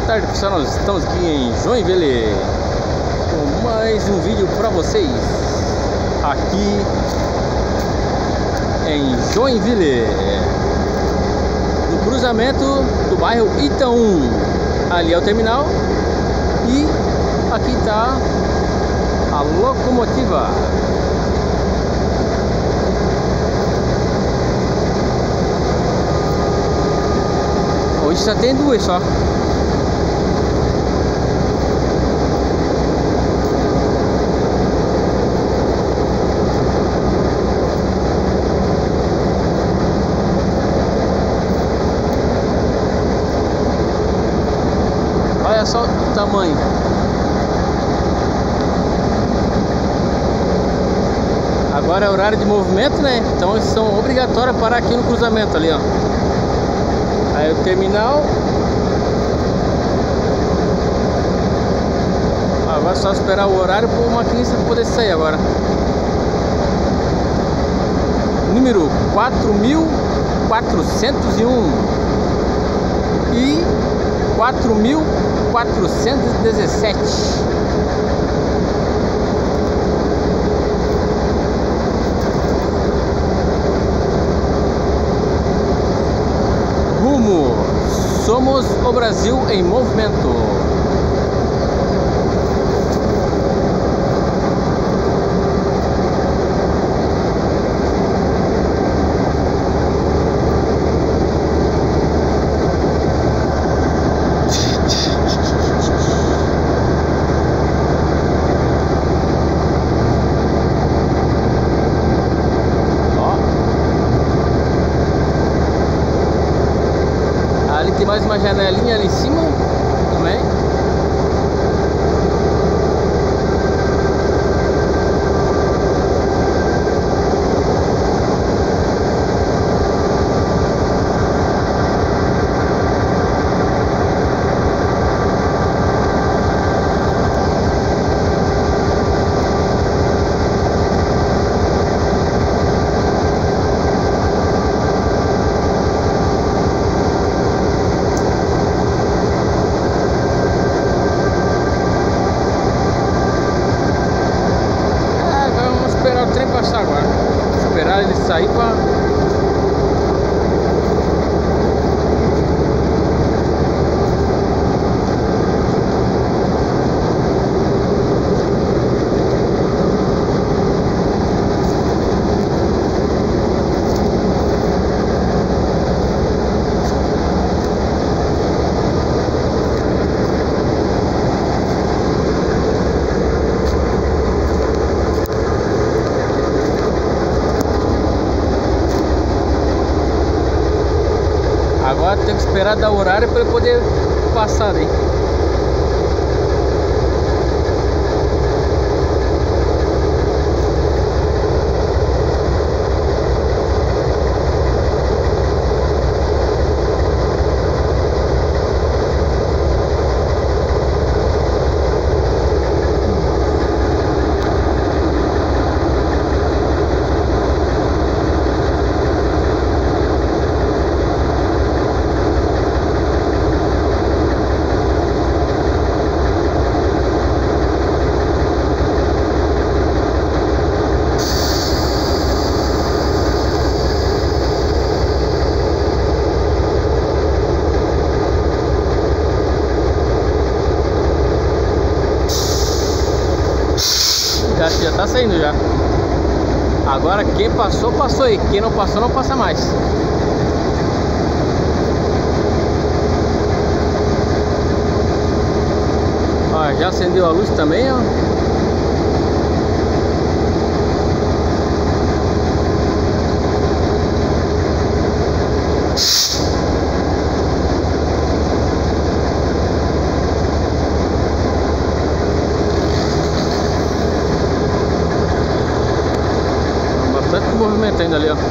tarde, pessoal, nós estamos aqui em Joinville com mais um vídeo para vocês aqui em Joinville, no cruzamento do bairro Itaú. Ali é o terminal e aqui está a locomotiva. Hoje só tem duas só. Olha só o tamanho. Agora é horário de movimento, né? Então eles são obrigatórios a parar aqui no cruzamento ali, ó. Aí o terminal. Agora é só esperar o horário para o maquinista poder sair agora. Número 4.401 e 4.417. Rumo, somos o Brasil em movimento. Ali tem mais uma janelinha ali em cima também. O trem passar agora, esperar ele sair para... Agora tem que esperar dar o horário para ele poder passar aí. Já tá saindo já. Agora quem passou, passou aí. Quem não passou, não passa mais. Ó, já acendeu a luz também, ó. Bastante movimento ainda ali, ó.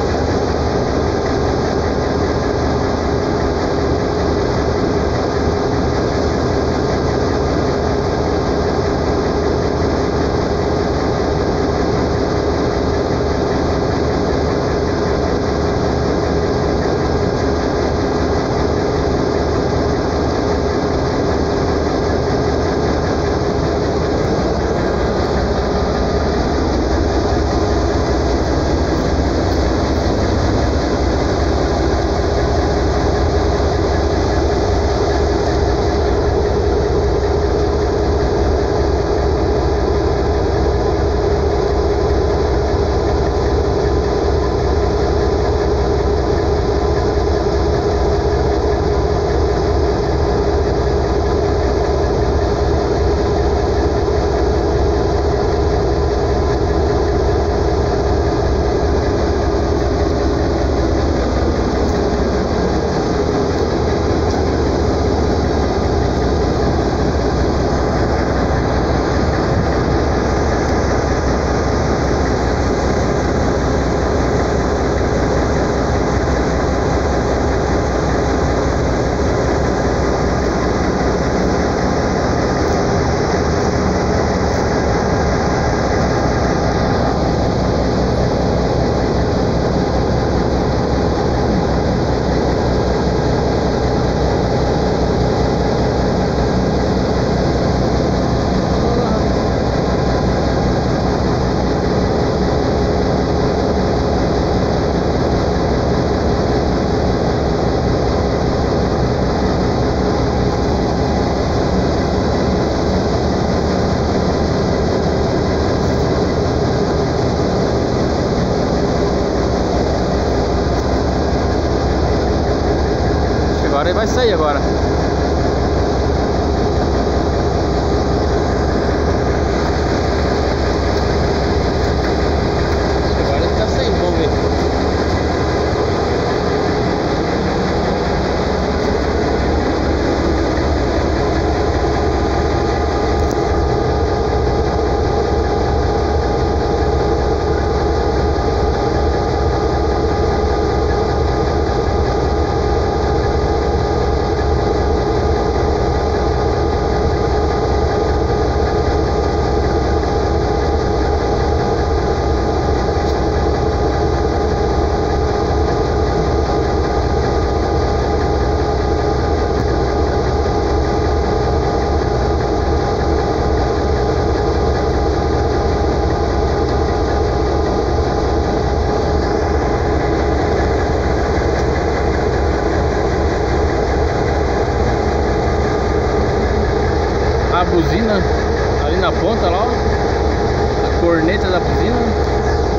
agora ele vai sair agora. Agora ele tá saindo, vamos ver. A buzina ali na ponta lá, ó, a corneta da buzina.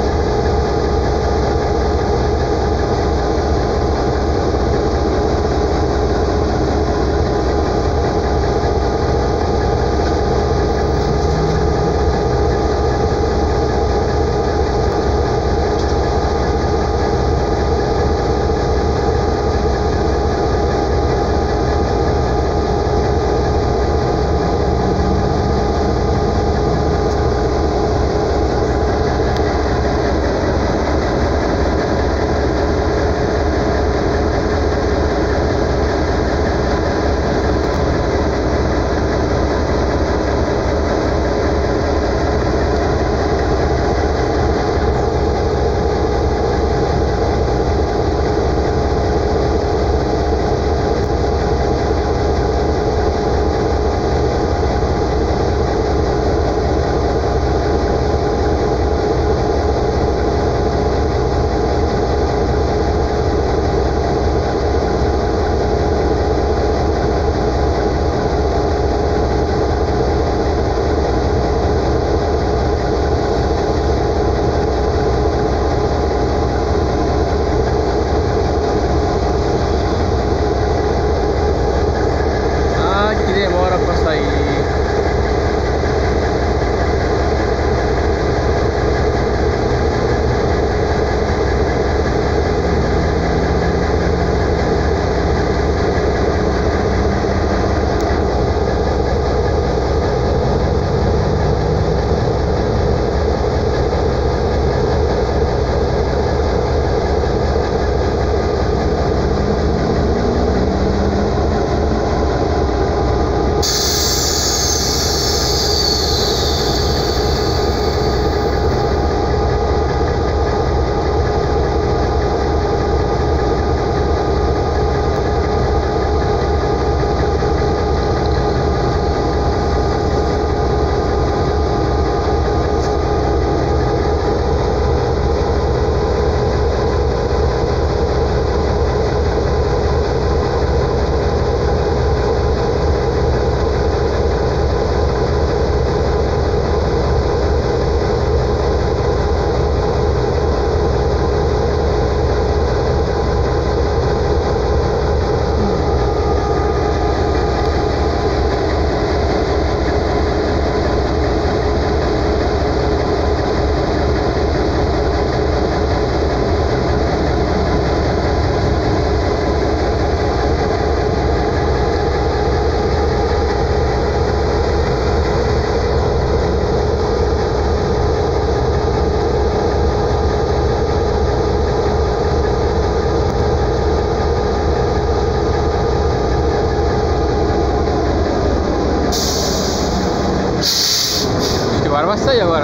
Agora vai sair agora.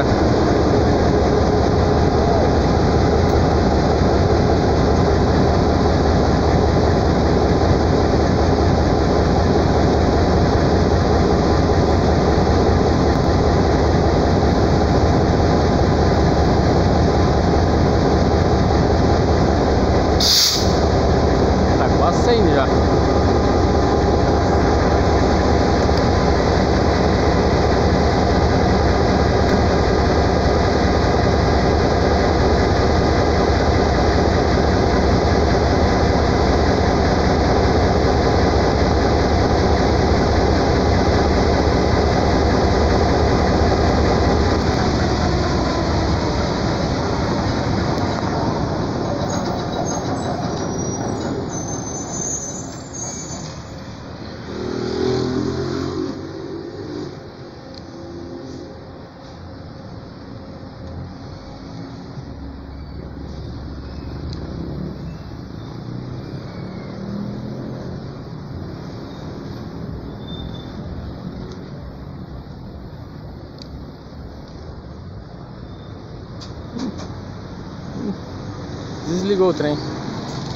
Tá quase saindo já. Desligou o trem.